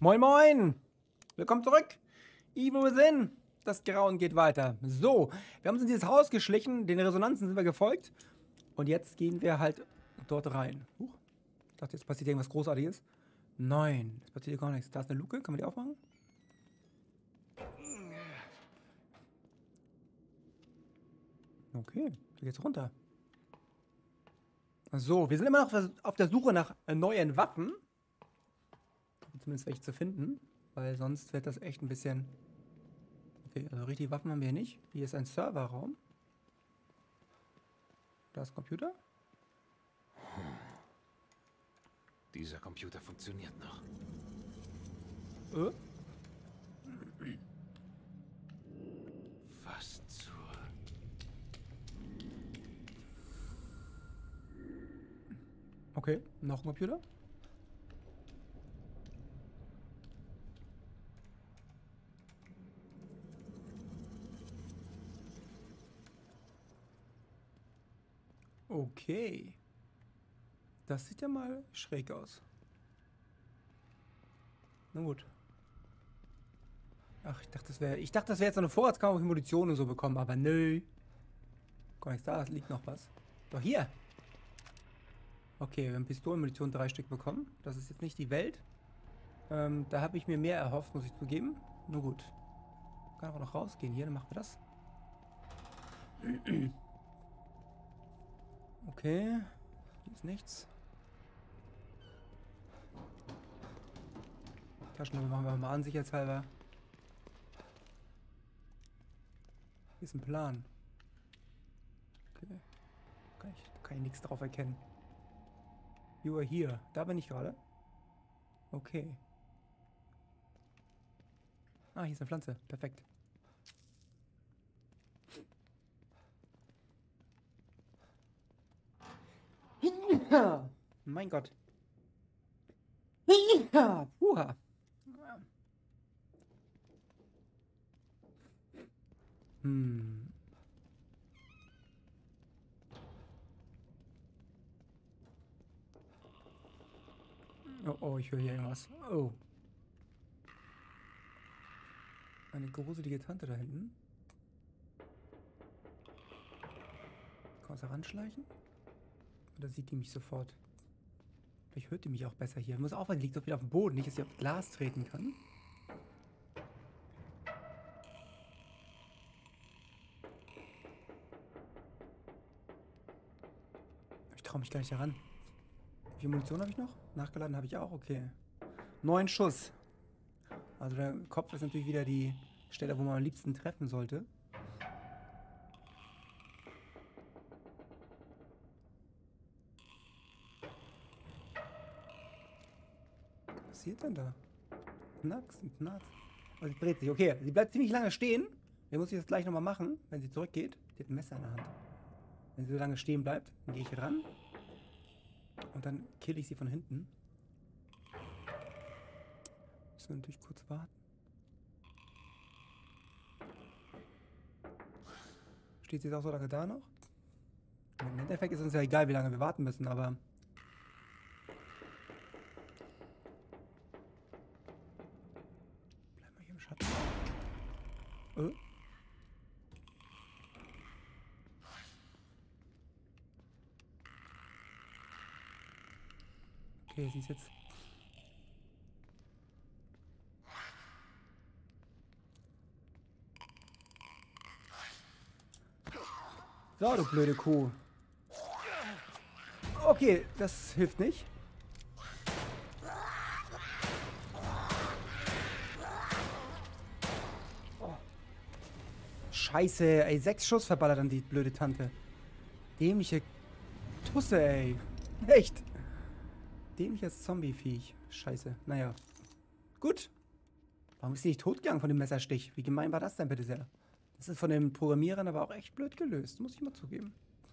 Moin moin! Willkommen zurück! Evil Within! Das Grauen geht weiter. So, wir haben uns in dieses Haus geschlichen, den Resonanzen sind wir gefolgt. Und jetzt gehen wir halt dort rein. Huch. Ich dachte, jetzt passiert irgendwas Großartiges. Nein, es passiert hier gar nichts. Da ist eine Luke, kann man die aufmachen? Okay, da geht's runter. So, wir sind immer noch auf der Suche nach neuen Waffen. Zumindest welche zu finden, weil sonst wird das echt ein bisschen... Okay, also richtige Waffen haben wir hier nicht. Hier ist ein Serverraum. Da ist Computer. Dieser Computer funktioniert noch. Was zur... Okay, noch ein Computer. Okay. Das sieht ja mal schräg aus. Na gut. Ach, ich dachte, das wäre jetzt so eine Vorratskammer, wo ich Munition und so bekommen, aber nö. Gar nichts da, es liegt noch was. Doch hier. Okay, wir haben Pistolenmunition 3 Stück bekommen. Das ist jetzt nicht die Welt. Da habe ich mir mehr erhofft, muss ich zugeben. Nur gut. Kann aber noch rausgehen hier, dann machen wir das. Okay. Hier ist nichts. Taschenlampe machen wir mal an, sicherheitshalber. Hier ist ein Plan. Okay. Kann ich nichts drauf erkennen. You are here. Da bin ich gerade. Okay. Ah, hier ist eine Pflanze. Perfekt. Mein Gott. Puha. Oh, oh, ich höre hier irgendwas. Oh. Eine gruselige Tante da hinten. Kann man da ranschleichen? Oder sieht die mich sofort? Vielleicht hört die mich auch besser hier. Ich muss aufpassen, die liegt doch wieder auf dem Boden. Nicht, dass sie auf Glas treten kann. Ich traue mich gar nicht heran. Wie viel Munition habe ich noch? Nachgeladen habe ich auch, okay. 9 Schuss. Also der Kopf ist natürlich wieder die Stelle, wo man am liebsten treffen sollte. Was passiert denn da? Knacks und Knacks. Oh, sie dreht sich. Okay, sie bleibt ziemlich lange stehen. Wir muss ich das gleich nochmal machen, wenn sie zurückgeht. Die hat ein Messer in der Hand. Wenn sie so lange stehen bleibt, dann gehe ich ran. Und dann kill ich sie von hinten. Müssen wir natürlich kurz warten. Steht sie jetzt auch so lange da noch? Im Endeffekt ist uns ja egal, wie lange wir warten müssen, aber... Bleib mal hier im Schatten. Okay, sie ist jetzt... So, du blöde Kuh. Okay, das hilft nicht. Oh. Scheiße, ey, 6 Schuss verballert an die blöde Tante. Dämliche Tusse, ey. Echt. Dämliches Zombie-Viech. Scheiße. Naja. Gut. Warum ist sie nicht totgegangen von dem Messerstich? Wie gemein war das denn bitte sehr? Das ist von den Programmierern aber auch echt blöd gelöst. Muss ich mal zugeben.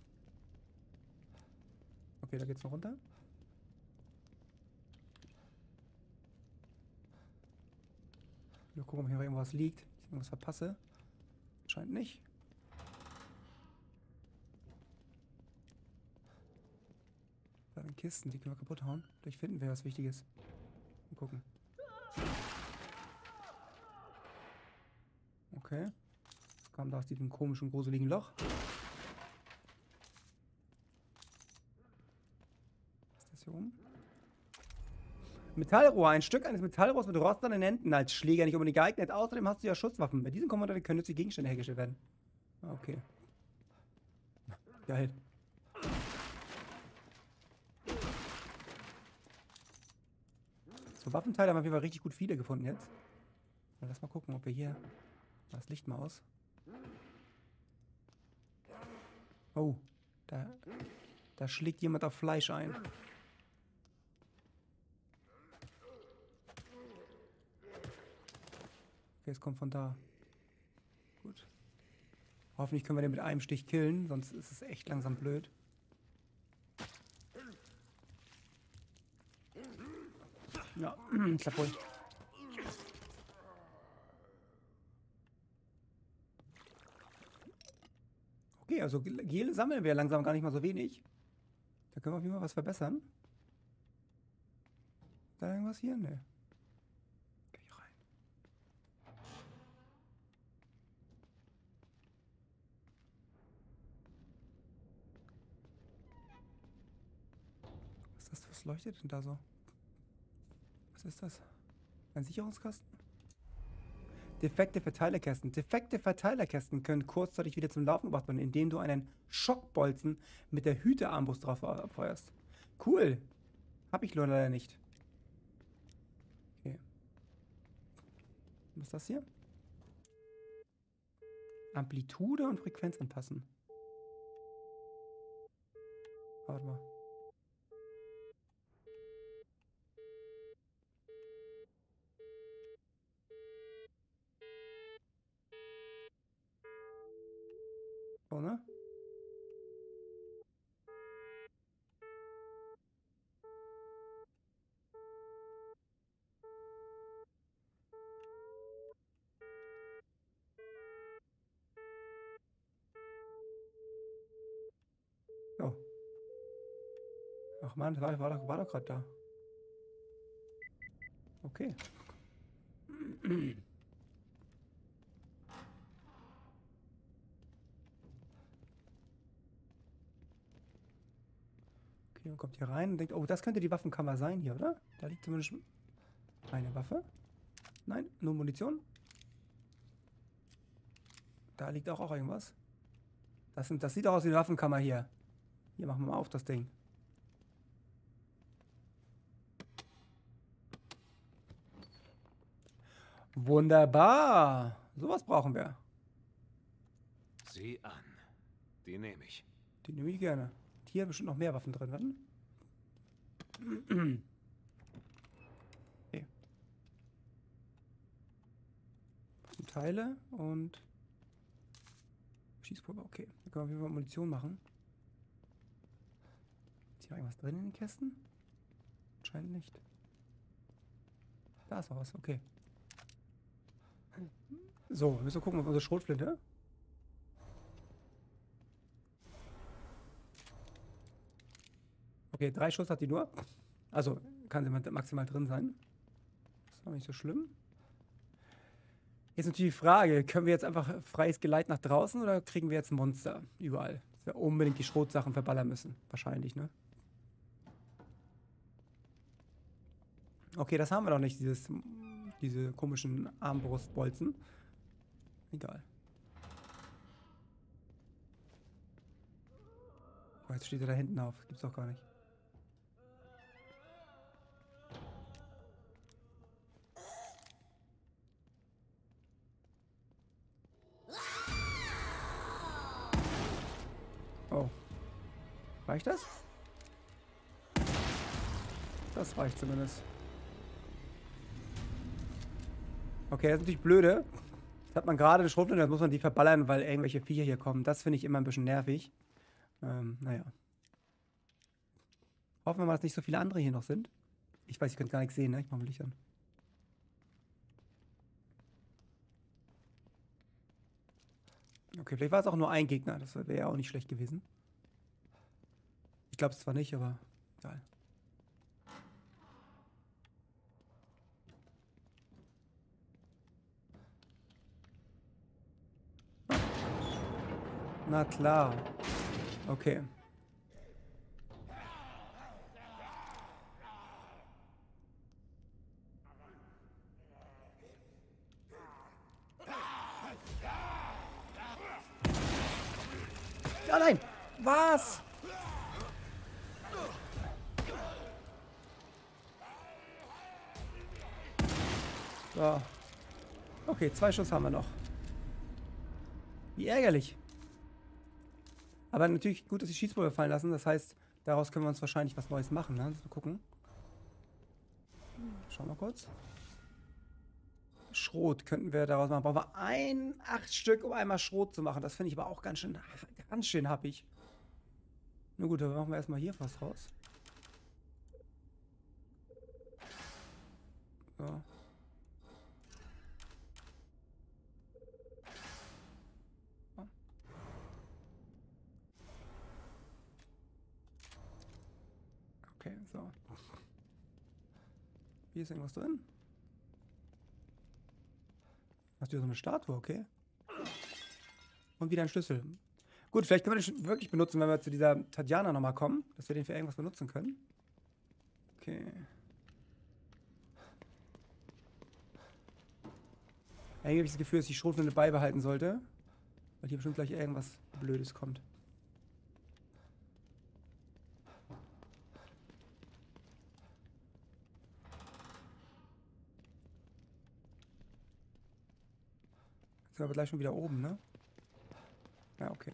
Okay, da geht's noch runter. Wir gucken, ob hier noch irgendwas liegt. Ob ich irgendwas verpasse. Scheint nicht. Da sind Kisten, die können wir kaputt hauen. Vielleicht finden wir was Wichtiges. Mal gucken. Okay. Das kam da aus diesem komischen, gruseligen Loch. Was ist das hier oben? Metallrohr. Ein Stück eines Metallrohrs mit rostenden Enden als Schläger nicht unbedingt geeignet. Außerdem hast du ja Schusswaffen. Bei diesen Kommandanten können nützliche Gegenstände hergestellt werden. Ah, okay. Geil. So, Waffenteile haben wir auf jeden Fall richtig gut viele gefunden jetzt. Lass mal gucken, ob wir hier... Das Licht mal aus. Oh, da schlägt jemand auf Fleisch ein. Okay, es kommt von da. Gut. Hoffentlich können wir den mit einem Stich killen, sonst ist es echt langsam blöd. Ja, klappt wohl. Okay, also Gel sammeln wir langsam gar nicht mal so wenig. Da können wir auf jeden Fall was verbessern. Ist da irgendwas hier? Ne. Geh ich rein. Was ist das? Was leuchtet denn da so? Was ist das? Ein Sicherungskasten? Defekte Verteilerkästen. Defekte Verteilerkästen können kurzzeitig wieder zum Laufen gebracht werden, indem du einen Schockbolzen mit der Hütearmbrust drauf abfeuerst. Cool. Hab ich leider nicht. Okay. Was ist das hier? Amplitude und Frequenz anpassen. Warte mal. So, ne? Oh. Ach man, das war doch gerade da. Okay. Okay, man kommt hier rein und denkt, oh, das könnte die Waffenkammer sein hier, oder? Da liegt zumindest eine Waffe. Nein, nur Munition. Da liegt auch irgendwas. Das sieht auch aus wie eine Waffenkammer hier. Hier, machen wir mal auf das Ding. Wunderbar. Sowas brauchen wir. Sieh an. Die nehme ich. Die nehme ich gerne. Hier bestimmt noch mehr Waffen drin. Warten. Okay. Teile und Schießpulver. Okay, dann können wir auf jeden Fall Munition machen. Ist hier irgendwas drin in den Kästen? Scheint nicht. Da ist noch was, okay. So, wir müssen gucken auf unsere Schrotflinte. Okay, 3 Schuss hat die nur. Also kann sie maximal drin sein. Das ist noch nicht so schlimm. Jetzt natürlich die Frage, können wir jetzt einfach freies Geleit nach draußen oder kriegen wir jetzt ein Monster überall? Dass wir unbedingt die Schrotsachen verballern müssen. Wahrscheinlich, ne? Okay, das haben wir doch nicht, diese komischen Armbrustbolzen. Egal. Oh, jetzt steht er da hinten auf. Das gibt's doch gar nicht. Oh. Reicht das? Das reicht zumindest. Okay, das ist natürlich blöde. Jetzt hat man gerade eine Schrotflinte, das muss man die verballern, weil irgendwelche Viecher hier kommen. Das finde ich immer ein bisschen nervig. Naja. Hoffen wir mal, dass nicht so viele andere hier noch sind. Ich weiß, ich könnte gar nichts sehen, ne? Ich mache mal Licht an. Okay, vielleicht war es auch nur ein Gegner. Das wäre ja auch nicht schlecht gewesen. Ich glaube es zwar nicht, aber egal. Na klar. Okay. Ja, nein! Was? So. Okay, 2 Schuss haben wir noch. Wie ärgerlich. Aber natürlich gut, dass die Schießpulver fallen lassen. Das heißt, daraus können wir uns wahrscheinlich was Neues machen. Ne? Mal gucken. Schauen wir kurz. Schrot könnten wir daraus machen. Brauchen wir 8 Stück, um einmal Schrot zu machen. Das finde ich aber auch ganz schön happig. Na gut, dann machen wir erstmal hier was raus. So. Okay, so. Hier ist irgendwas drin. Hast du hier so eine Statue, okay. Und wieder ein Schlüssel. Gut, vielleicht können wir den wirklich benutzen, wenn wir zu dieser Tatjana nochmal kommen. Dass wir den für irgendwas benutzen können. Okay. Irgendwie habe ich das Gefühl, dass ich die Schrotflinte beibehalten sollte. Weil hier bestimmt gleich irgendwas Blödes kommt. Jetzt sind wir aber gleich schon wieder oben, ne? Ja, okay.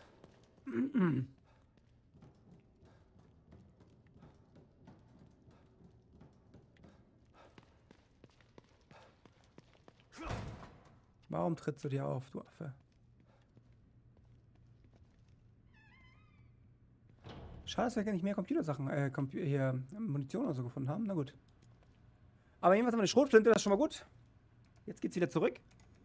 Warum trittst du dir auf, du Affe? Schade, dass wir gar nicht mehr Computersachen, hier Munition oder so gefunden haben. Na gut. Aber jedenfalls haben wir eine Schrotflinte, das ist schon mal gut. Jetzt geht's wieder zurück.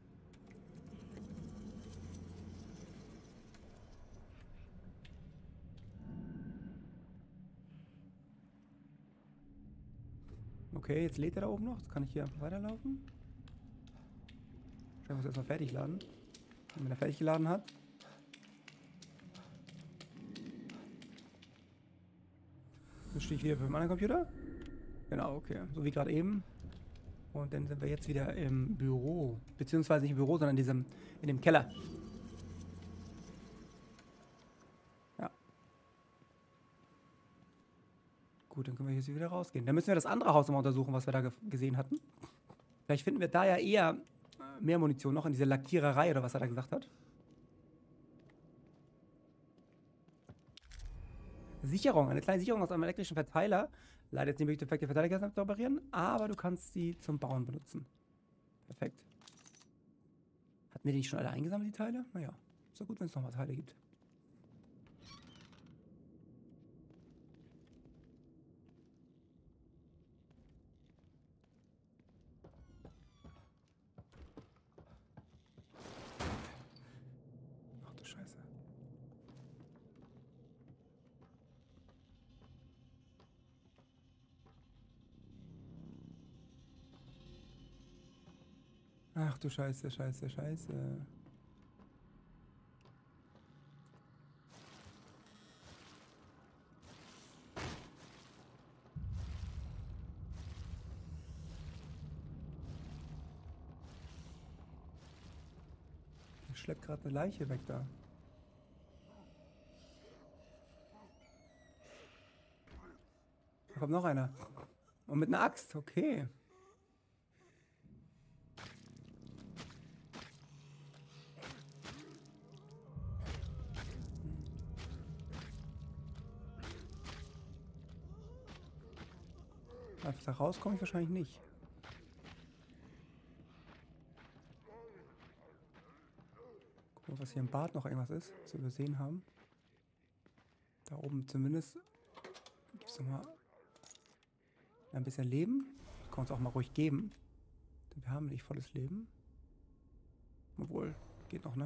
Okay, jetzt lädt er da oben noch. Jetzt kann ich hier einfach weiterlaufen. Ich muss erstmal fertig laden. Und wenn er fertig geladen hat. Dann stehe ich wieder für meinen Computer. Genau, okay. So wie gerade eben. Und dann sind wir jetzt wieder im Büro. Beziehungsweise nicht im Büro, sondern in dem Keller. Ja. Gut, dann können wir hier wieder rausgehen. Dann müssen wir das andere Haus nochmal untersuchen, was wir da gesehen hatten. Vielleicht finden wir da ja eher mehr Munition noch in dieser Lackiererei oder was er da gesagt hat. Sicherung. Eine kleine Sicherung aus einem elektrischen Verteiler. Leider jetzt nicht möglich, defekte Verteiler zu operieren, aber du kannst sie zum Bauen benutzen. Perfekt. Hatten wir die nicht schon alle eingesammelt, die Teile? Naja, ist doch gut, wenn es nochmal Teile gibt. Ach du Scheiße. Ach du Scheiße, Scheiße, Scheiße. Er schleppt gerade eine Leiche weg da. Da kommt noch einer. Und mit einer Axt, okay. Einfach da raus komme ich wahrscheinlich nicht. Gucken, was hier im Bad noch irgendwas ist, was wir übersehen haben. Da oben zumindest gibt es nochmal ein bisschen Leben. Das kann uns auch mal ruhig geben. Denn wir haben nicht volles Leben. Obwohl, geht noch, ne?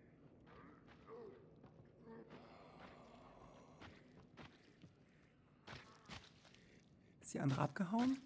Ist die andere abgehauen?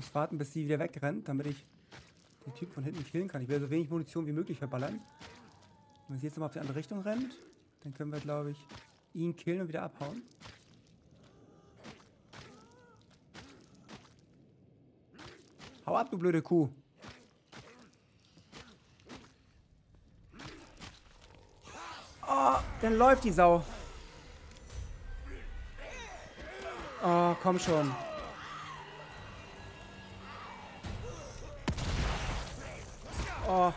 muss warten, bis sie wieder wegrennt, damit ich den Typ von hinten killen kann. Ich will so wenig Munition wie möglich verballern. Wenn sie jetzt nochmal auf die andere Richtung rennt, dann können wir, glaube ich, ihn killen und wieder abhauen. Hau ab, du blöde Kuh. Oh, dann läuft die Sau. Oh, komm schon. Oh.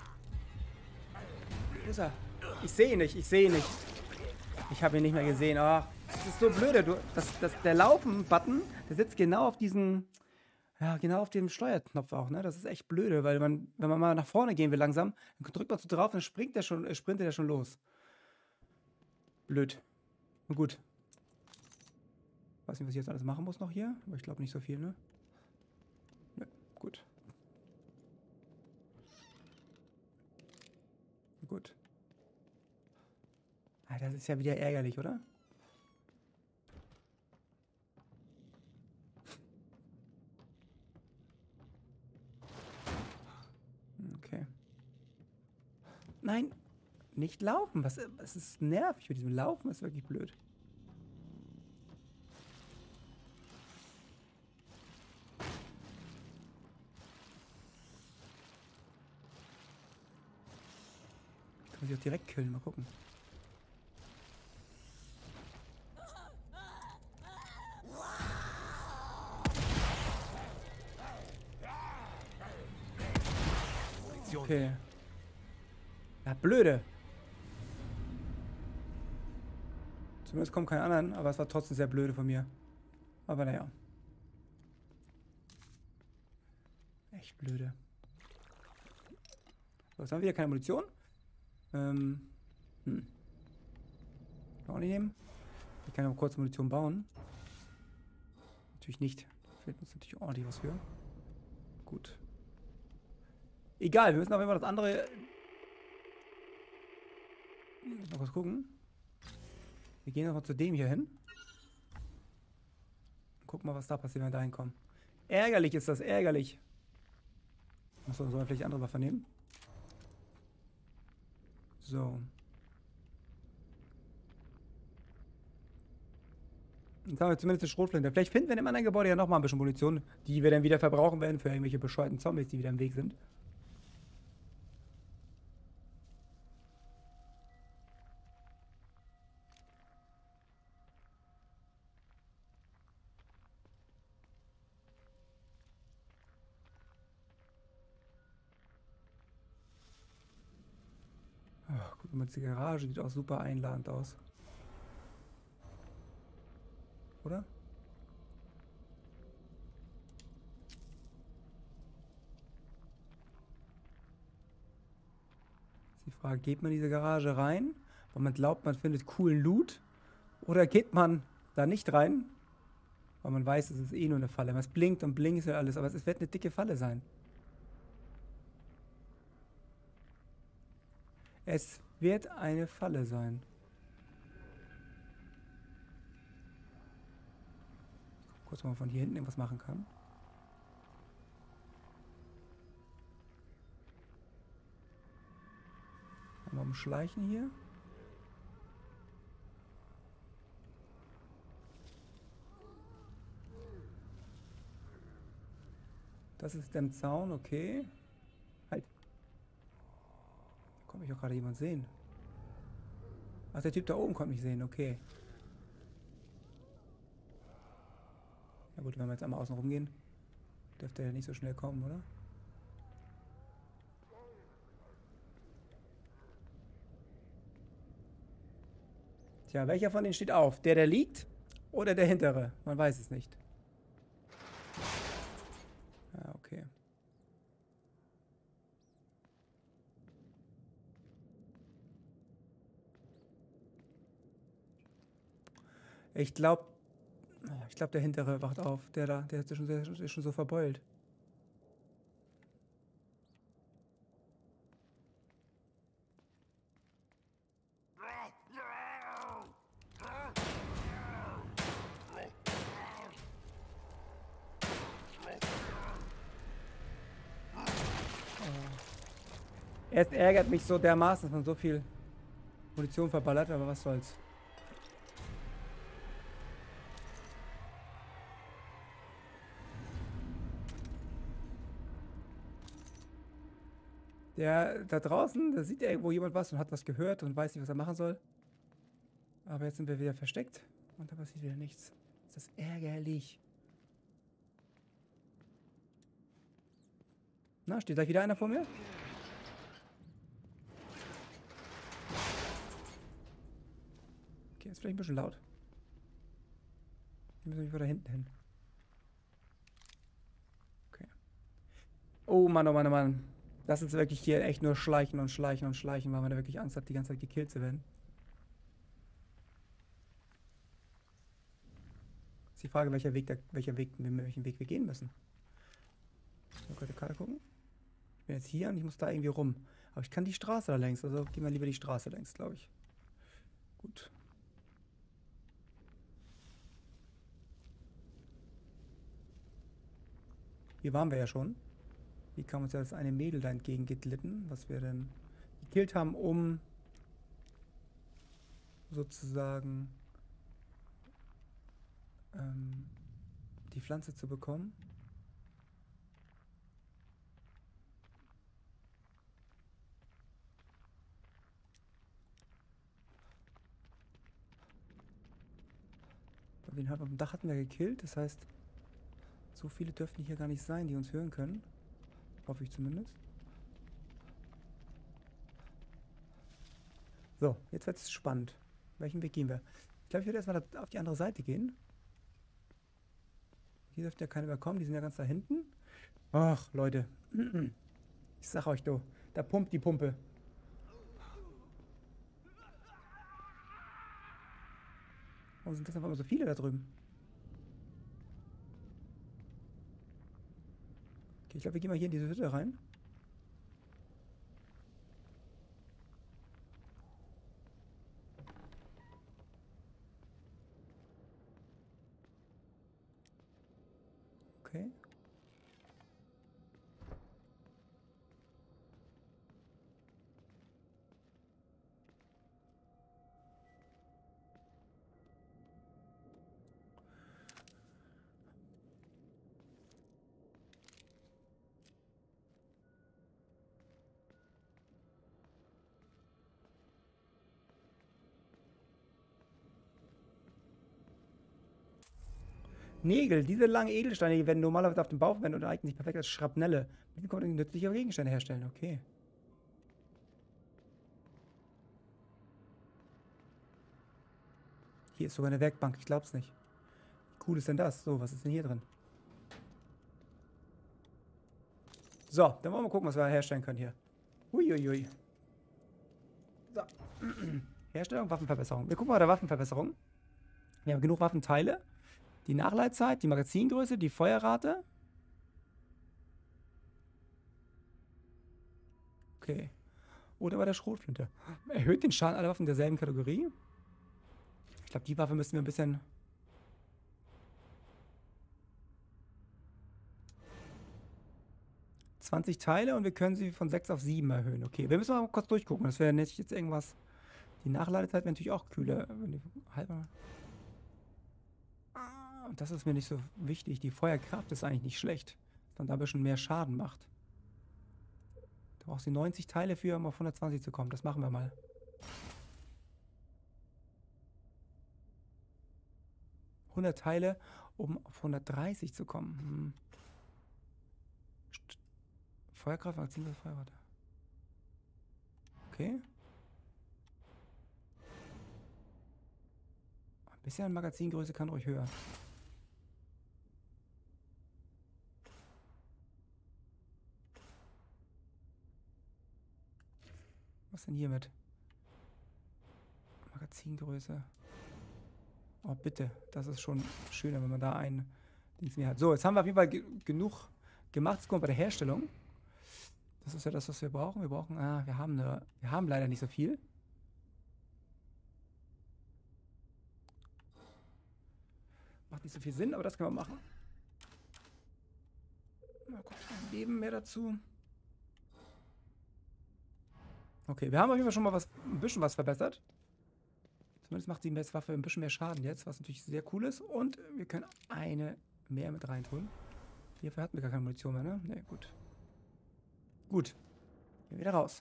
Wo ist er? Ich sehe ihn nicht, ich sehe ihn nicht. Ich habe ihn nicht mehr gesehen. Oh, das ist so blöde. Der Laufen-Button, der sitzt genau auf diesem, ja, genau auf dem Steuerknopf auch, ne? Das ist echt blöde, weil wenn man mal nach vorne gehen will langsam, dann drückt man so drauf, dann sprintet der schon los. Blöd. Na gut. Weiß nicht, was ich jetzt alles machen muss noch hier, aber ich glaube nicht so viel, ne? Ne, gut. Gut. Ah, das ist ja wieder ärgerlich, oder? Okay. Nein, nicht laufen. Was ist nervig mit diesem Laufen? Das ist wirklich blöd. Kann man sich auch direkt killen. Mal gucken. Okay. Ja, blöde. Zumindest kommen keine anderen, aber es war trotzdem sehr blöde von mir. Aber naja. Echt blöde. So, jetzt haben wir wieder keine Munition. Kann auch nicht nehmen. Ich kann noch kurz Munition bauen. Natürlich nicht. Da fehlt uns natürlich ordentlich was für. Gut. Egal, wir müssen auf jeden Fall das andere. Noch was gucken. Wir gehen nochmal zu dem hier hin. Gucken mal, was da passiert, wenn wir da hinkommen. Ärgerlich ist das, ärgerlich. Achso, sollen wir vielleicht andere Waffen nehmen? So. Jetzt haben wir zumindest eine Schrotflinte. Vielleicht finden wir in dem anderen Gebäude ja nochmal ein bisschen Munition, die wir dann wieder verbrauchen werden für irgendwelche bescheuerten Zombies, die wieder im Weg sind. Oh, guck mal, die Garage sieht auch super einladend aus. Oder? Ist die Frage, geht man in diese Garage rein, weil man glaubt, man findet coolen Loot? Oder geht man da nicht rein, weil man weiß, es ist eh nur eine Falle. Es blinkt und blinkt ja alles, aber es wird eine dicke Falle sein. Es wird eine Falle sein. Kurz, ob man von hier hinten irgendwas machen kann. Mal umschleichen hier. Das ist der Zaun, okay. Halt. Da konnte mich auch gerade jemand sehen. Ach, der Typ da oben konnte mich sehen, okay. Ja gut, wenn wir jetzt einmal außen rumgehen, dürfte er nicht so schnell kommen, oder? Tja, welcher von denen steht auf? Der liegt? Oder der hintere? Man weiß es nicht. Ja, okay. Ich glaube, der hintere wacht auf. Der ist schon so verbeult. Es ärgert mich so dermaßen, dass man so viel Munition verballert, aber was soll's. Der da draußen, da sieht ja irgendwo jemand was und hat was gehört und weiß nicht, was er machen soll. Aber jetzt sind wir wieder versteckt und da passiert wieder nichts. Das ist ärgerlich. Na, steht gleich wieder einer vor mir? Okay, ist vielleicht ein bisschen laut. Wir müssen wieder hinten hin. Okay. Oh Mann, oh Mann, oh Mann. Das ist wirklich hier echt nur schleichen und schleichen und schleichen, weil man da wirklich Angst hat, die ganze Zeit gekillt zu werden. Ist die Frage, welchen Weg wir gehen müssen. Mal kurz die Karte gucken. Ich bin jetzt hier und ich muss da irgendwie rum. Aber ich kann die Straße da längs, also gehen wir lieber die Straße längs, glaube ich. Gut. Hier waren wir ja schon. Hier kam uns ja das eine Mädel da entgegengeglitten, was wir denn gekillt haben, um sozusagen die Pflanze zu bekommen. Den auf dem Dach hatten wir gekillt, das heißt, so viele dürften hier gar nicht sein, die uns hören können. Hoffe ich zumindest. So, jetzt wird es spannend. Welchen Weg gehen wir? Ich glaube, ich werde erstmal auf die andere Seite gehen. Hier dürfte ja keiner mehr kommen, die sind ja ganz da hinten. Ach, Leute. Ich sag euch doch, da pumpt die Pumpe. Warum sind das auf einmal so viele da drüben? Okay, ich glaube, wir gehen mal hier in diese Hütte rein. Okay. Nägel, diese langen Edelsteine, die werden normalerweise auf dem Bauch verwendet und eignen sich perfekt als Schrapnelle. Wie kann man nützliche Gegenstände herstellen? Okay. Hier ist sogar eine Werkbank, ich glaub's nicht. Wie cool ist denn das? So, was ist denn hier drin? So, dann wollen wir mal gucken, was wir herstellen können hier. Uiuiui. So. Herstellung, Waffenverbesserung. Wir gucken mal bei der Waffenverbesserung. Wir haben genug Waffenteile. Die Nachleitzeit, die Magazingröße, die Feuerrate. Okay. Oder bei der Schrotflinte. Erhöht den Schaden aller Waffen derselben Kategorie. Ich glaube, die Waffe müssen wir ein bisschen... ...20 Teile und wir können sie von 6 auf 7 erhöhen. Okay, wir müssen mal kurz durchgucken. Das wäre nicht jetzt irgendwas... Die Nachladezeit wäre natürlich auch kühler. Wenn die halber... Das ist mir nicht so wichtig. Die Feuerkraft ist eigentlich nicht schlecht. Dass man da ein bisschen mehr Schaden macht. Da brauchst du 90 Teile für, um auf 120 zu kommen. Das machen wir mal. Teile, um auf 130 zu kommen. Feuerkraft, Magazin, Feuerrate. Okay. Ein bisschen Magazingröße kann ruhig höher. Was denn hier mit? Magazingröße. Oh, bitte. Das ist schon schöner, wenn man da ein Dings mehr hat. So, jetzt haben wir auf jeden Fall genug gemacht. Jetzt kommen wir bei der Herstellung. Das ist ja das, was wir brauchen. Wir brauchen, wir haben leider nicht so viel. Macht nicht so viel Sinn, aber das können wir machen. Mal kurz ein Leben mehr dazu. Okay, wir haben auf jeden Fall schon mal ein bisschen was verbessert. Zumindest macht die Messwaffe ein bisschen mehr Schaden jetzt, was natürlich sehr cool ist. Und wir können eine mehr mit reintun. Hierfür hatten wir gar keine Munition mehr, ne? Ne, gut. Gut. Gehen wir wieder raus.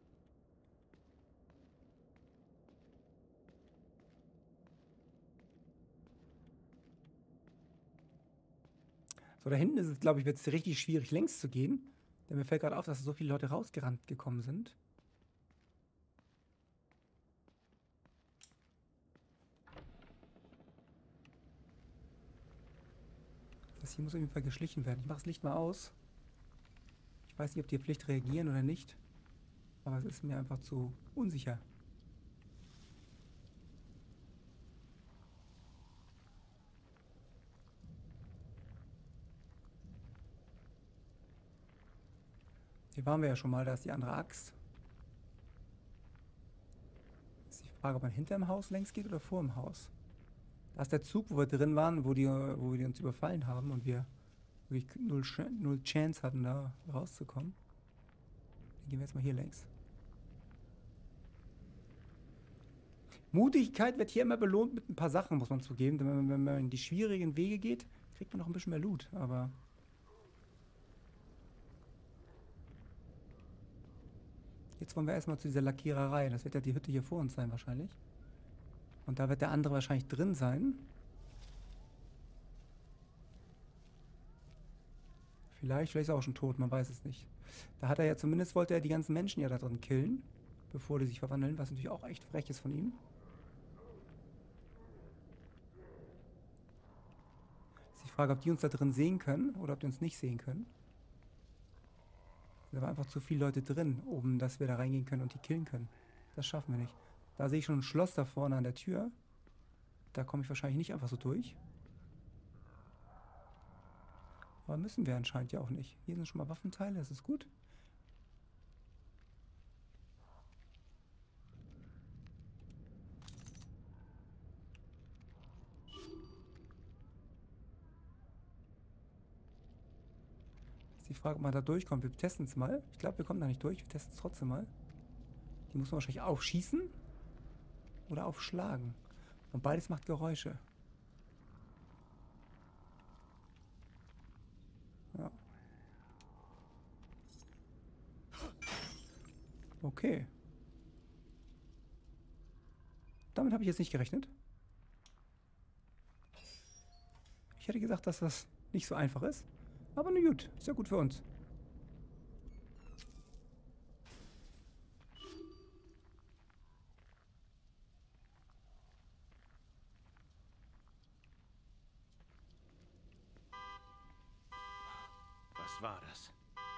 So, da hinten ist es, glaube ich, wird es richtig schwierig, längs zu gehen. Denn mir fällt gerade auf, dass so viele Leute rausgerannt gekommen sind. Das hier muss auf jeden Fall geschlichen werden. Ich mache das Licht mal aus. Ich weiß nicht, ob die auf Licht reagieren oder nicht. Aber es ist mir einfach zu unsicher. Hier waren wir ja schon mal, da ist die andere Axt. Ist die Frage, ob man hinter dem Haus längs geht oder vor dem Haus. Da ist der Zug, wo wir drin waren, wo die uns überfallen haben und wir wirklich null Chance hatten, da rauszukommen. Dann gehen wir jetzt mal hier längs. Mutigkeit wird hier immer belohnt mit ein paar Sachen, muss man zugeben. Denn wenn man in die schwierigen Wege geht, kriegt man noch ein bisschen mehr Loot. Aber jetzt wollen wir erstmal zu dieser Lackiererei. Das wird ja die Hütte hier vor uns sein wahrscheinlich. Und da wird der andere wahrscheinlich drin sein. Vielleicht ist er auch schon tot, man weiß es nicht. Da hat er ja zumindest, wollte er die ganzen Menschen ja da drin killen, bevor die sich verwandeln, was natürlich auch echt frech ist von ihm. Ist die Frage, ob die uns da drin sehen können oder ob die uns nicht sehen können. Da waren einfach zu viele Leute drin, oben, dass wir da reingehen können und die killen können. Das schaffen wir nicht. Da sehe ich schon ein Schloss da vorne an der Tür. Da komme ich wahrscheinlich nicht einfach so durch. Aber müssen wir anscheinend ja auch nicht. Hier sind schon mal Waffenteile, das ist gut. Ist die Frage, ob man da durchkommt. Wir testen es mal. Ich glaube, wir kommen da nicht durch. Wir testen es trotzdem mal. Die muss man wahrscheinlich aufschießen oder aufschlagen. Und beides macht Geräusche. Ja. Okay. Damit habe ich jetzt nicht gerechnet. Ich hätte gesagt, dass das nicht so einfach ist. Aber na gut, ist ja gut für uns. Was war das?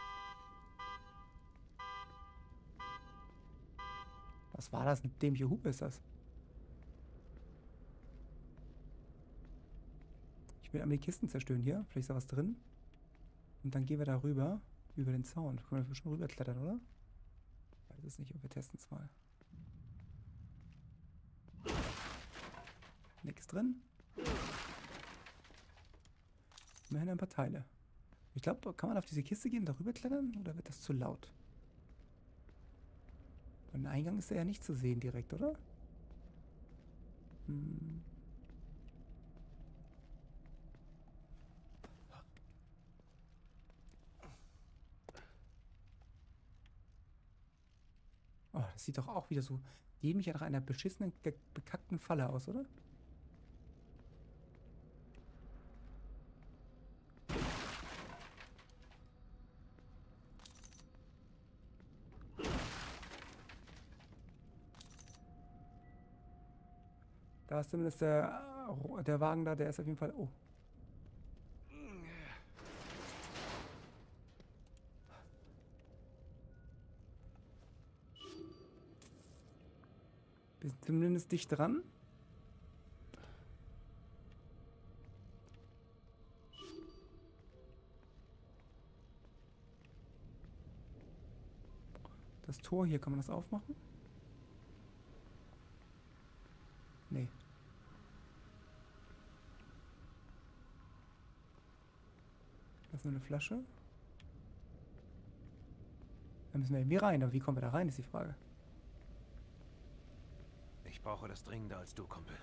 Was war das? Eine dämliche Hupe ist das. Ich will einmal die Kisten zerstören hier. Vielleicht ist da was drin. Und dann gehen wir da rüber. Über den Zaun. Können wir bestimmt rüberklettern, oder? Ich weiß es nicht, aber wir testen es mal. Nichts drin. Immerhin ein paar Teile. Ich glaube, kann man auf diese Kiste gehen und darüber klettern? Oder wird das zu laut? Ein Eingang ist ja nicht zu sehen direkt, oder? Hm. Oh, das sieht doch auch wieder so dämlich nach einer beschissenen, bekackten Falle aus, oder? Da ist zumindest der Wagen da, der ist auf jeden Fall... Oh. Wir sind zumindest dicht dran. Das Tor hier, kann man das aufmachen? Nee. Das ist nur eine Flasche. Da müssen wir irgendwie rein, aber wie kommen wir da rein, ist die Frage. Ich brauche das dringender als du, Kumpel.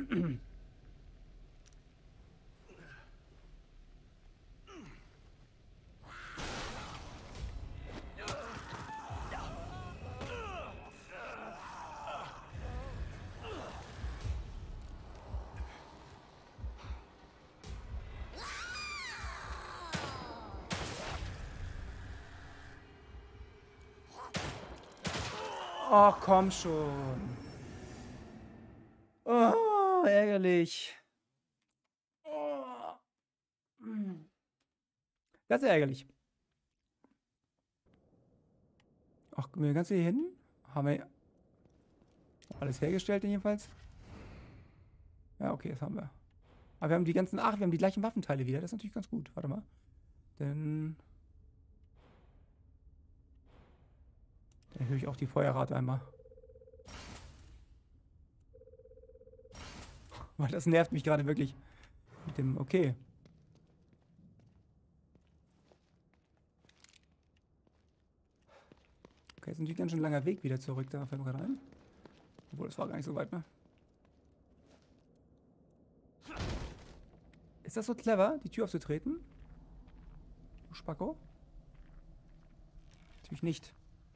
Oh, komm schon. Oh, ärgerlich. Oh. Das ist ärgerlich. Ach, wir ganz hier hin. Haben wir alles hergestellt jedenfalls. Ja, okay, das haben wir. Aber wir haben die ganzen, ach, wir haben die gleichen Waffenteile wieder. Das ist natürlich ganz gut. Warte mal. Dann erhöhe ich auch die Feuerrate einmal. Weil das nervt mich gerade wirklich. Mit dem, okay. Okay, ist natürlich ganz schön langer Weg wieder zurück. Da fällt mir gerade ein. Obwohl, das war gar nicht so weit, ne? Ist das so clever, die Tür aufzutreten? Du Spacko? Natürlich nicht.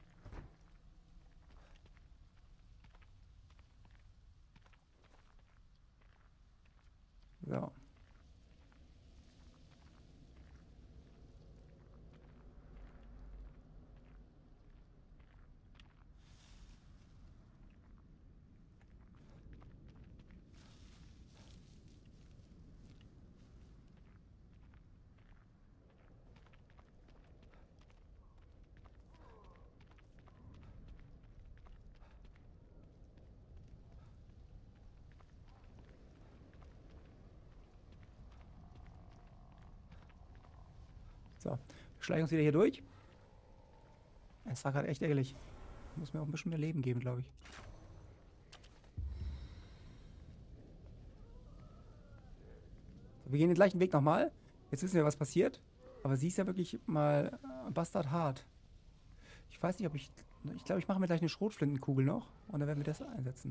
So. So, wir schleichen uns wieder hier durch. Es war gerade echt ärgerlich. Muss mir auch ein bisschen mehr Leben geben, glaube ich. So, wir gehen den gleichen Weg nochmal. Jetzt wissen wir, was passiert. Aber sie ist ja wirklich mal bastardhart. Ich weiß nicht, ob ich... Ich glaube, ich mache mir gleich eine Schrotflintenkugel noch. Und dann werden wir das einsetzen.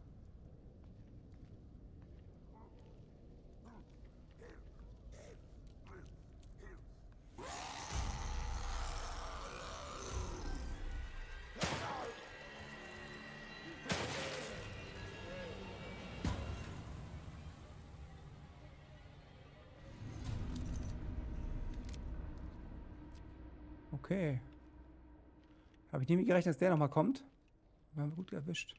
Okay. Habe ich nicht gerechnet, dass der nochmal kommt. Wir haben gut erwischt.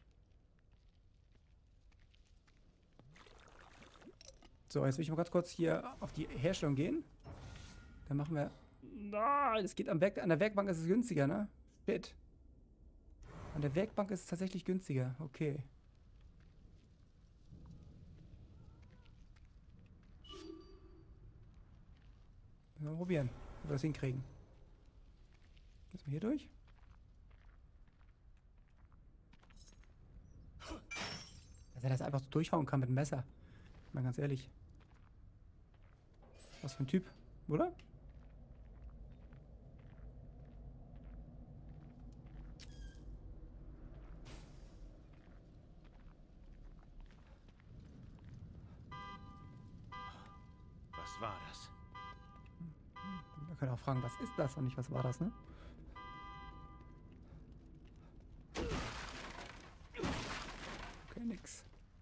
So, jetzt will ich mal ganz kurz hier auf die Herstellung gehen. Dann machen wir... Das geht an der Werkbank ist es günstiger, ne? Shit. An der Werkbank ist es tatsächlich günstiger. Okay. Mal probieren, ob wir das hinkriegen. Müssen wir hier durch? Dass er das einfach so durchhauen kann mit dem Messer. Mal ganz ehrlich. Was für ein Typ, oder? Was war das? Wir können auch fragen, was ist das und nicht, was war das, ne? Okay, nix.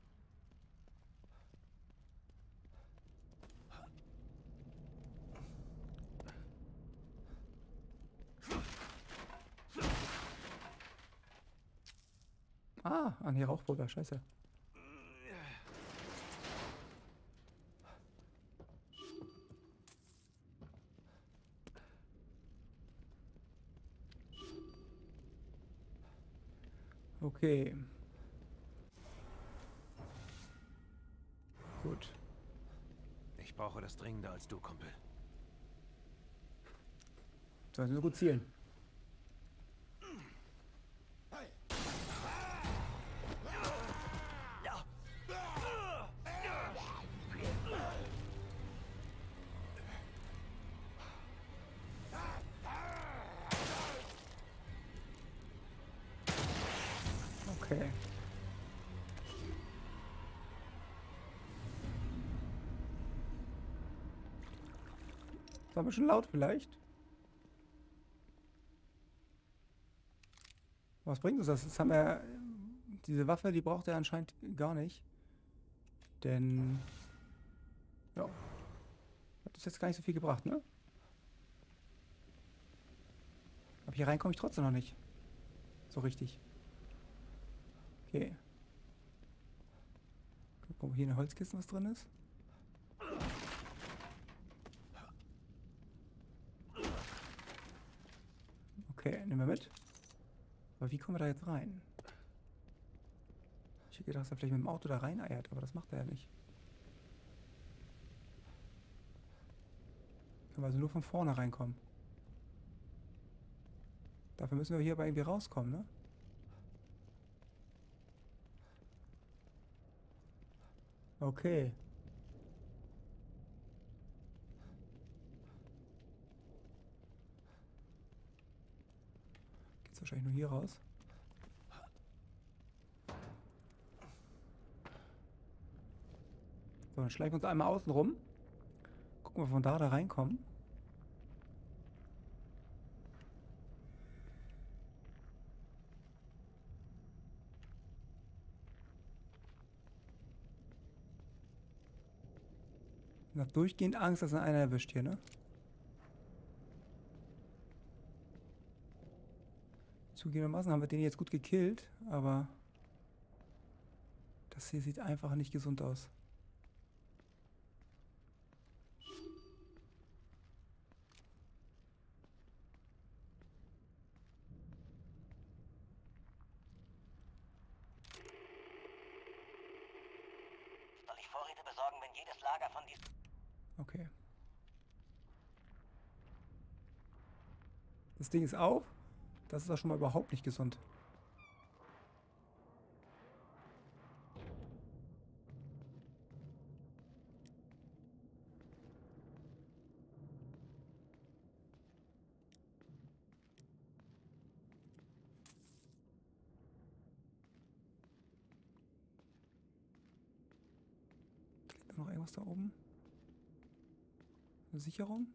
Ah, nee, Rauchpulver, scheiße. Okay. Gut. Ich brauche das dringender als du, Kumpel. So, jetzt müssen wir gut zielen. Okay. Das war ein bisschen laut vielleicht. Was bringt uns das? Jetzt haben wir... Diese Waffe, die braucht er anscheinend gar nicht. Denn... Ja. Hat das jetzt gar nicht so viel gebracht, ne? Aber hier rein komme ich trotzdem noch nicht. So richtig. Okay. Gucken, ob hier in der Holzkiste was drin ist. Okay, nehmen wir mit. Aber wie kommen wir da jetzt rein? Ich hätte gedacht, dass er vielleicht mit dem Auto da reineiert, aber das macht er ja nicht. Können wir also nur von vorne reinkommen. Dafür müssen wir hier aber irgendwie rauskommen, ne? Okay. Geht's wahrscheinlich nur hier raus. So, dann schleichen wir uns einmal außen rum. Gucken, ob wir von da reinkommen. Ich habe durchgehend Angst, dass er einer erwischt hier, ne? Zugegebenermaßen haben wir den jetzt gut gekillt, aber das hier sieht einfach nicht gesund aus. Soll ich Vorräte besorgen, wenn jedes Lager von diesen... Okay. Das Ding ist auf. Das ist doch schon mal überhaupt nicht gesund. Liegt da noch irgendwas da oben? Eine Sicherung?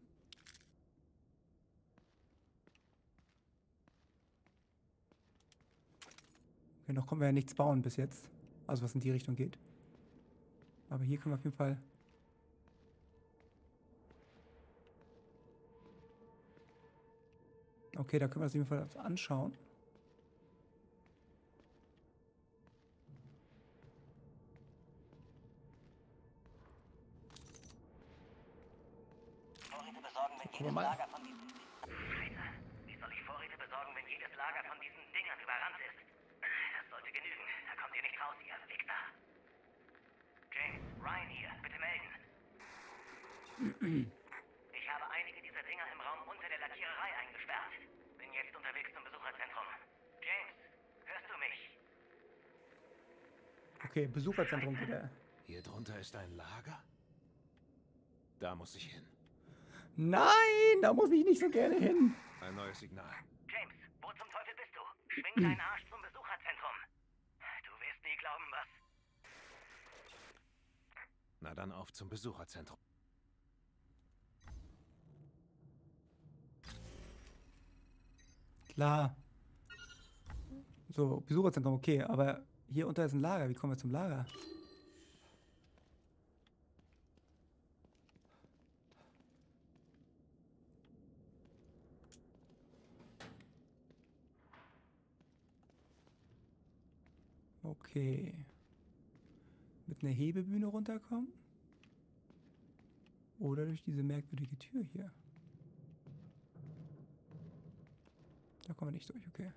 Okay, noch können wir ja nichts bauen bis jetzt. Also was in die Richtung geht. Aber hier können wir auf jeden Fall... Okay, da können wir das auf jeden Fall anschauen. Vorräte besorgen, wenn jedes Lager von diesen... Scheiße. Wie soll ich Vorräte besorgen, wenn jedes Lager von diesen Dingern überrannt ist? Das sollte genügen. Da kommt ihr nicht raus, ihr Wichser. James, Ryan hier. Bitte melden. Ich habe einige dieser Dinger im Raum unter der Lackiererei eingesperrt. Bin jetzt unterwegs zum Besucherzentrum. James, hörst du mich? Okay, Besucherzentrum wieder. Hier drunter ist ein Lager? Da muss ich hin. Nein, da muss ich nicht so gerne hin. Ein neues Signal. James, wo zum Teufel bist du? Schwing deinen Arsch zum Besucherzentrum. Du wirst nie glauben, was... Na dann auf zum Besucherzentrum. Klar. So, Besucherzentrum, okay, aber hier unter ist ein Lager. Wie kommen wir zum Lager? Okay. Mit einer Hebebühne runterkommen? Oder durch diese merkwürdige Tür hier? Da kommen wir nicht durch, okay.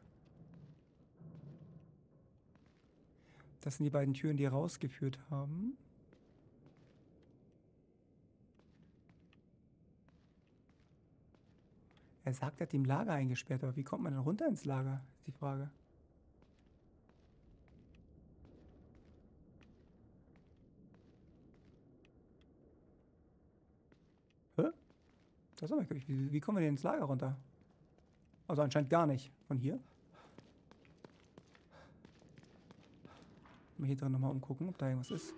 Das sind die beiden Türen, die rausgeführt haben. Er sagt, er hat die im Lager eingesperrt, aber wie kommt man denn runter ins Lager? Ist die Frage. Hä? Das ist aber merkwürdig. Wie kommen wir denn ins Lager runter? Also anscheinend gar nicht. Von hier. Mal hier drin nochmal umgucken, ob da irgendwas ist.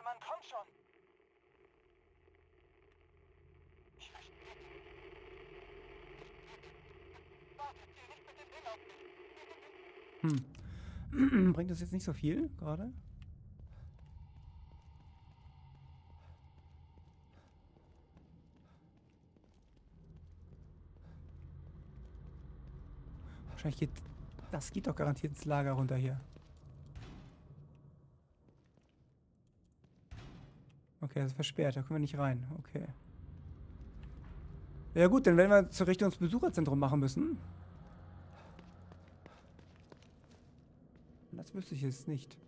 Mann, komm schon! Ich verstehe. Warte, zieh nicht mit dem Ding auf mich. Bringt das jetzt nicht so viel gerade? Wahrscheinlich geht... Das geht doch garantiert ins Lager runter hier. Okay, das ist versperrt, da können wir nicht rein. Okay. Ja gut, dann werden wir zur Richtung ins Besucherzentrum machen müssen. Das wüsste ich jetzt nicht.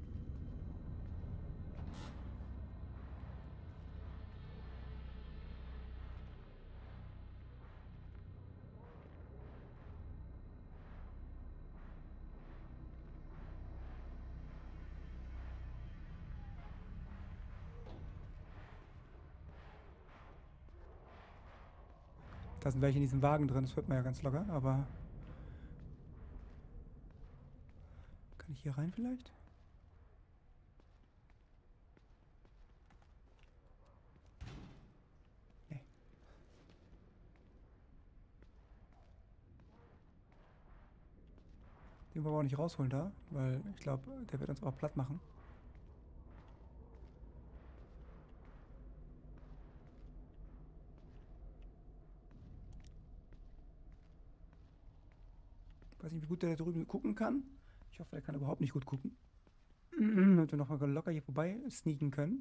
Da sind welche in diesem Wagen drin, das hört man ja ganz locker, aber... Kann ich hier rein vielleicht? Nee. Den wollen wir auch nicht rausholen da, weil ich glaube, der wird uns auch platt machen. Ich weiß nicht, wie gut der da drüben gucken kann. Ich hoffe, der kann überhaupt nicht gut gucken. Damit wir nochmal locker hier vorbei sneaken können.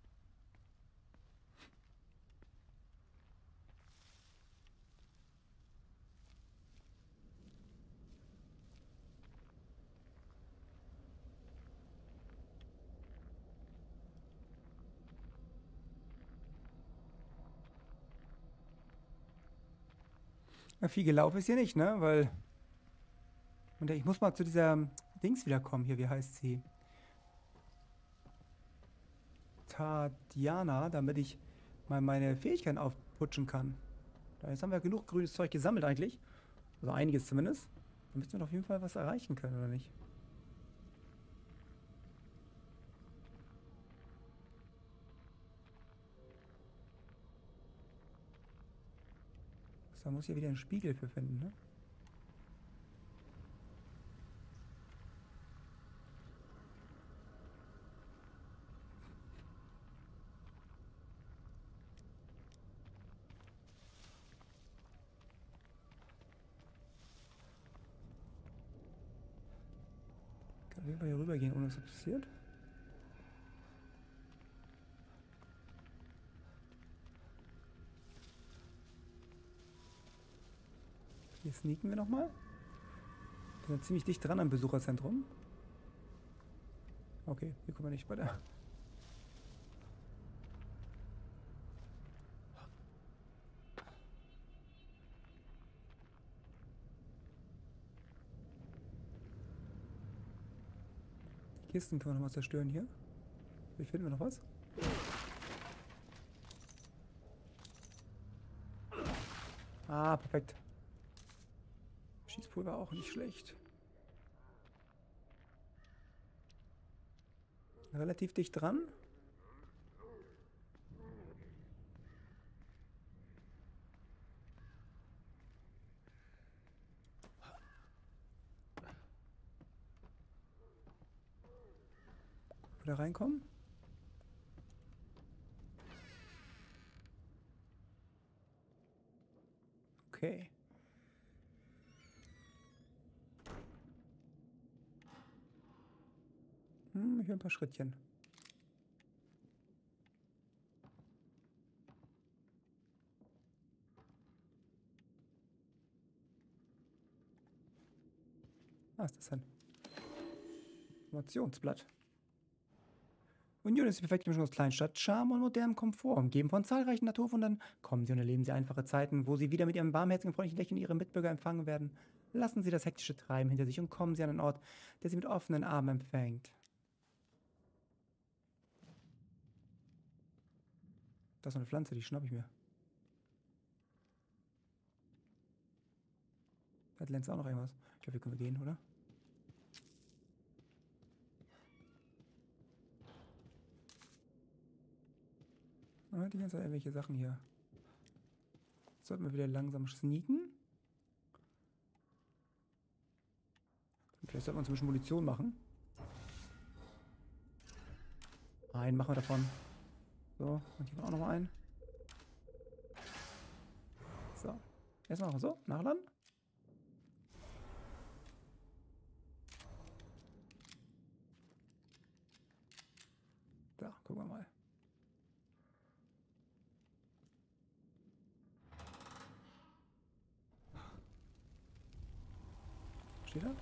Ja, viel gelaufen ist hier nicht, ne? Weil... Und ich muss mal zu dieser Dings wiederkommen hier, wie heißt sie? Tatjana, damit ich mal meine Fähigkeiten aufputschen kann. Jetzt haben wir genug grünes Zeug gesammelt eigentlich. Also einiges zumindest. Dann müssen wir doch auf jeden Fall was erreichen können, oder nicht? Da muss ich ja wieder einen Spiegel für finden, ne? Kann ich hier rüber gehen, ohne dass was passiert? Hier sneaken wir nochmal. Wir sind ziemlich dicht dran am Besucherzentrum. Okay, hier kommen wir nicht weiter. Die Kisten können wir nochmal zerstören hier. Vielleicht finden wir noch was. Ah, perfekt. Schießpulver auch nicht schlecht. Relativ dicht dran. Wieder reinkommen. Okay. Ich will ein paar Schrittchen. Was ist das denn? Informationsblatt. Union ist die perfekte Mischung aus Kleinstadt, Charme und modernem Komfort. Umgeben von zahlreichen Naturwundern kommen sie und erleben sie einfache Zeiten, wo sie wieder mit ihrem warmherzigen, freundlichen Lächeln ihre Mitbürger empfangen werden. Lassen sie das hektische Treiben hinter sich und kommen sie an einen Ort, der sie mit offenen Armen empfängt. Das ist eine Pflanze, die schnapp ich mir. Hat Lenz auch noch irgendwas? Ich glaube, wir können gehen, oder? die ganze Zeit irgendwelche Sachen hier. Jetzt sollten wir wieder langsam sneaken. Vielleicht sollten wir uns ein bisschen Munition machen. Einen machen wir davon. So, und hier auch nochmal einen. So. Erstmal machen wir so. Nachladen. Da, gucken wir mal. Steht da?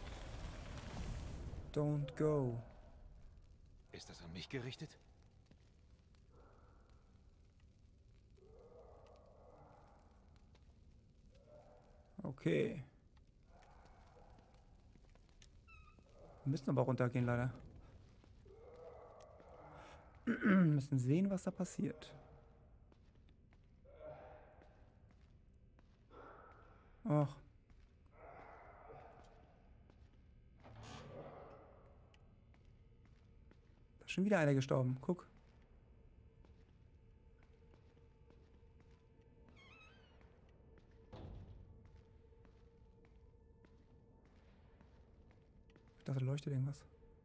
Don't go. Ist das an mich gerichtet? Okay. Wir müssen aber runtergehen, leider. Wir müssen sehen, was da passiert. Ach. Da ist schon wieder einer gestorben. Guck. Ich dachte, da leuchtet irgendwas.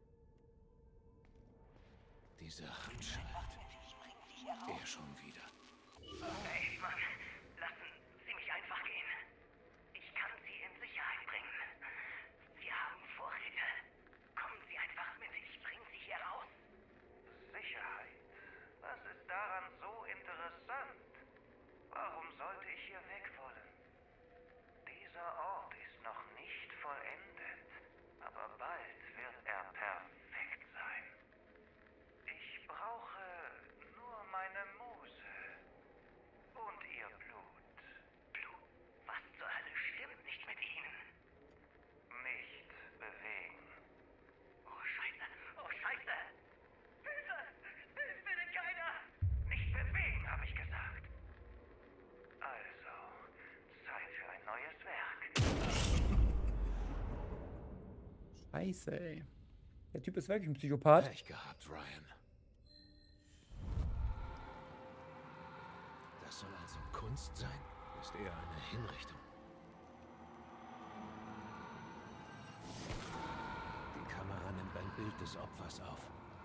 Diese Handschrift. Er schon wieder. Ey, Mann, lassen Sie mich einfach gehen. Ich kann Sie in Sicherheit bringen. Wir haben Vorräte. Kommen Sie einfach mit, ich bringe Sie hier raus. Sicherheit? Was ist daran so interessant? Warum sollte ich hier weg wollen? Dieser Ort ist noch nicht vollendet, aber bald wird er perfekt sein. Ich brauche nur meine Muse und ihr Blut. Blut? Was zur Hölle stimmt nicht mit Ihnen? Nicht bewegen. Oh, Scheiße. Oh, Scheiße. Hilfe! Hilft mir denn keiner? Nicht bewegen, habe ich gesagt. Also, Zeit für ein neues Werk. Scheiße, ey. Der Typ ist wirklich ein Psychopath. Pech gehabt, Ryan. Das soll also Kunst sein? Ist eher eine Hinrichtung. Die Kamera nimmt ein Bild des Opfers auf.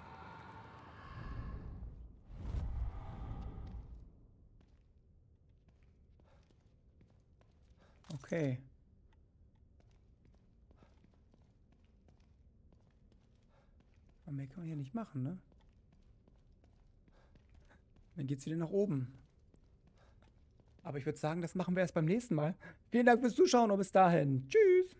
Okay. Aber mehr kann man hier nicht machen, ne? Dann geht's wieder nach oben. Aber ich würde sagen, das machen wir erst beim nächsten Mal. Vielen Dank fürs Zuschauen und bis dahin. Tschüss.